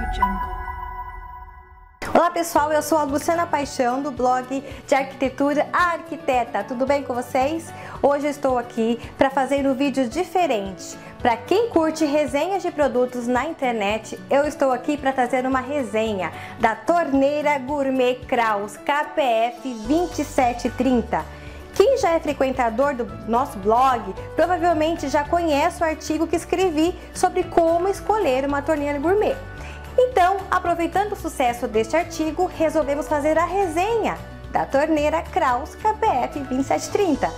Olá pessoal, eu sou a Luciana Paixão do blog de arquitetura A Arquiteta. Tudo bem com vocês? Hoje eu estou aqui para fazer um vídeo diferente. Para quem curte resenhas de produtos na internet, eu estou aqui para trazer uma resenha da torneira gourmet Kraus KPF 2730. Quem já é frequentador do nosso blog provavelmente já conhece o artigo que escrevi sobre como escolher uma torneira gourmet. Então, aproveitando o sucesso deste artigo, resolvemos fazer a resenha da torneira Kraus KPF 2730.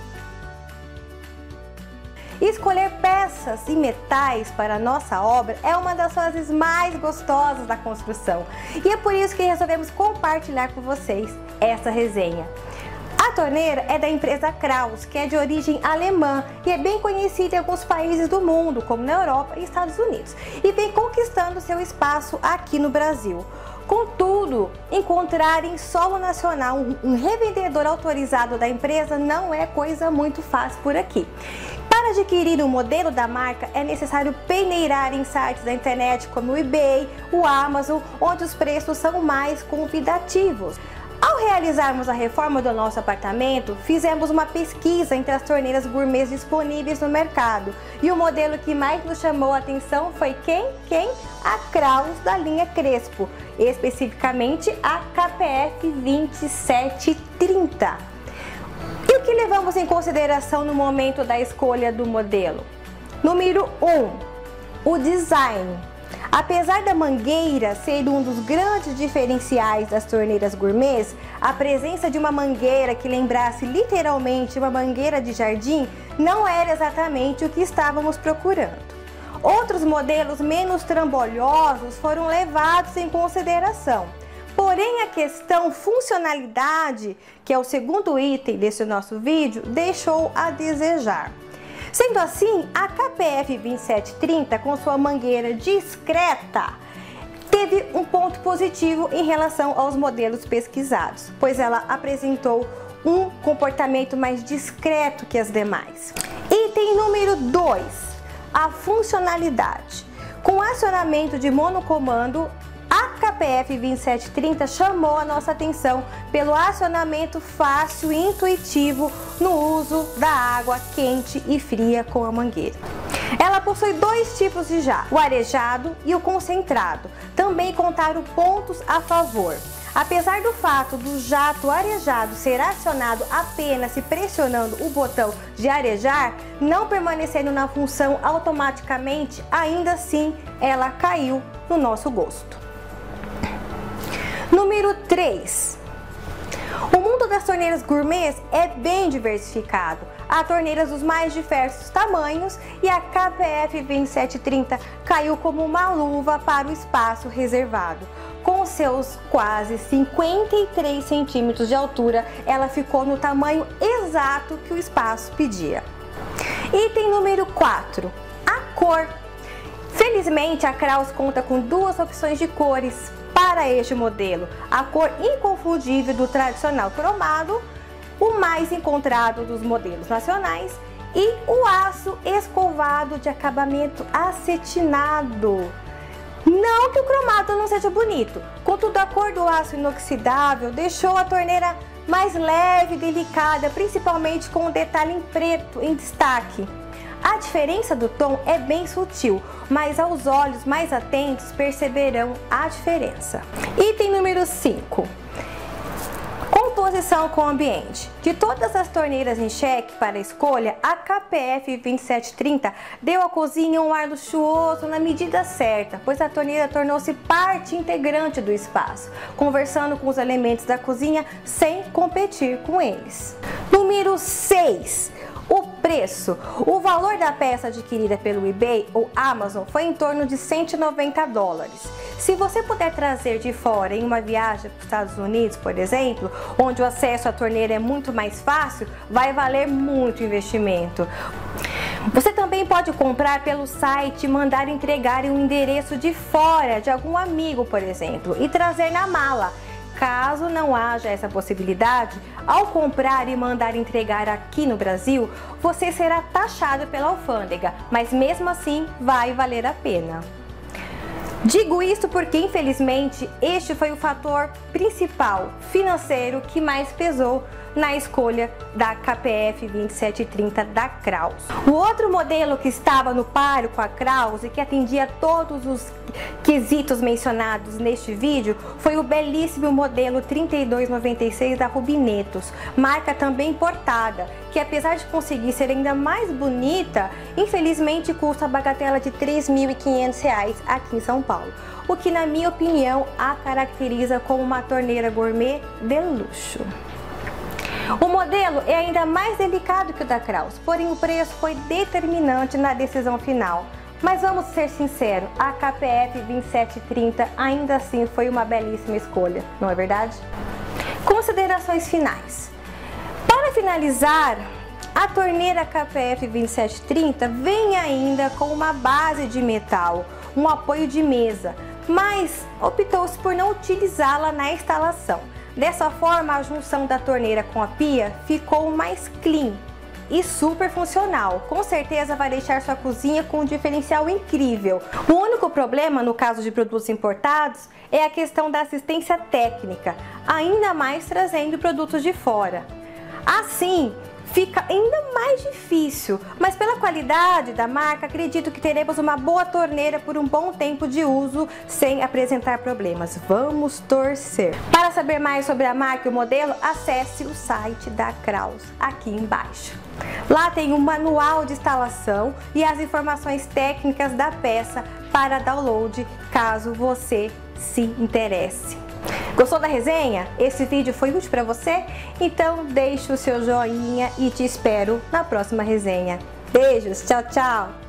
Escolher peças e metais para a nossa obra é uma das fases mais gostosas da construção e é por isso que resolvemos compartilhar com vocês essa resenha. A torneira é da empresa Kraus, que é de origem alemã e é bem conhecida em alguns países do mundo, como na Europa e Estados Unidos, e vem conquistando seu espaço aqui no Brasil. Contudo, encontrar em solo nacional um revendedor autorizado da empresa não é coisa muito fácil por aqui. Para adquirir um modelo da marca, é necessário peneirar em sites da internet como o eBay, o Amazon, onde os preços são mais convidativos. Ao realizarmos a reforma do nosso apartamento, fizemos uma pesquisa entre as torneiras gourmets disponíveis no mercado. E o modelo que mais nos chamou a atenção foi quem? A Kraus da linha Crespo, especificamente a KPF 2730. E o que levamos em consideração no momento da escolha do modelo? Número 1, o design. Apesar da mangueira ser um dos grandes diferenciais das torneiras gourmets, a presença de uma mangueira que lembrasse literalmente uma mangueira de jardim não era exatamente o que estávamos procurando. Outros modelos menos trambolhosos foram levados em consideração. Porém, a questão funcionalidade, que é o segundo item desse nosso vídeo, deixou a desejar. Sendo assim, a KPF 2730, com sua mangueira discreta, teve um ponto positivo em relação aos modelos pesquisados, pois ela apresentou um comportamento mais discreto que as demais. Item número 2, a funcionalidade. Com acionamento de monocomando, a KPF 2730 chamou a nossa atenção pelo acionamento fácil e intuitivo no uso da água quente e fria com a mangueira. Ela possui dois tipos de jato, o arejado e o concentrado. Também contaram pontos a favor. Apesar do fato do jato arejado ser acionado apenas se pressionando o botão de arejar, não permanecendo na função automaticamente, ainda assim ela caiu no nosso gosto. Número 3. O mundo das torneiras gourmets é bem diversificado. Há torneiras dos mais diversos tamanhos e a KPF 2730 caiu como uma luva para o espaço reservado. Com seus quase 53 centímetros de altura, ela ficou no tamanho exato que o espaço pedia. Item número 4. A cor. Felizmente, a Kraus conta com duas opções de cores para este modelo: a cor inconfundível do tradicional cromado, o mais encontrado dos modelos nacionais, e o aço escovado de acabamento acetinado. Não que o cromado não seja bonito, contudo a cor do aço inoxidável deixou a torneira mais leve e delicada, principalmente com um detalhe em preto em destaque. A diferença do tom é bem sutil, mas aos olhos mais atentos perceberão a diferença. Item número 5. Composição com ambiente. De todas as torneiras em xeque para a escolha, a KPF 2730 deu à cozinha um ar luxuoso na medida certa, pois a torneira tornou-se parte integrante do espaço, conversando com os elementos da cozinha sem competir com eles. Número 6. O preço. O valor da peça adquirida pelo eBay ou Amazon foi em torno de $190. Se você puder trazer de fora em uma viagem para os Estados Unidos, por exemplo, onde o acesso à torneira é muito mais fácil, vai valer muito o investimento. Você também pode comprar pelo site e mandar entregar em um endereço de fora de algum amigo, por exemplo, e trazer na mala. Caso não haja essa possibilidade, ao comprar e mandar entregar aqui no Brasil, você será taxado pela alfândega, mas mesmo assim vai valer a pena. Digo isso porque, infelizmente, este foi o fator principal financeiro que mais pesou na escolha da KPF 2730 da Kraus. O outro modelo que estava no páreo com a Kraus e que atendia todos os quesitos mencionados neste vídeo foi o belíssimo modelo 3296 da Rubinetos, marca também importada, que apesar de conseguir ser ainda mais bonita, infelizmente custa a bagatela de R$ 3.500 aqui em São Paulo, o que na minha opinião a caracteriza como uma torneira gourmet de luxo. O modelo é ainda mais delicado que o da Kraus, porém o preço foi determinante na decisão final. Mas vamos ser sinceros, a KPF 2730 ainda assim foi uma belíssima escolha, não é verdade? Considerações finais. Para finalizar, a torneira KPF 2730 vem ainda com uma base de metal, um apoio de mesa, mas optou-se por não utilizá-la na instalação. Dessa forma, a junção da torneira com a pia ficou mais clean e super funcional. Com certeza vai deixar sua cozinha com um diferencial incrível. O único problema no caso de produtos importados é a questão da assistência técnica, ainda mais trazendo produtos de fora. Assim, fica ainda mais difícil, mas pela qualidade da marca, acredito que teremos uma boa torneira por um bom tempo de uso sem apresentar problemas. Vamos torcer! Para saber mais sobre a marca e o modelo, acesse o site da Kraus aqui embaixo. Lá tem um manual de instalação e as informações técnicas da peça para download, caso você se interesse. Gostou da resenha? Esse vídeo foi útil para você? Então deixe o seu joinha e te espero na próxima resenha. Beijos, tchau, tchau!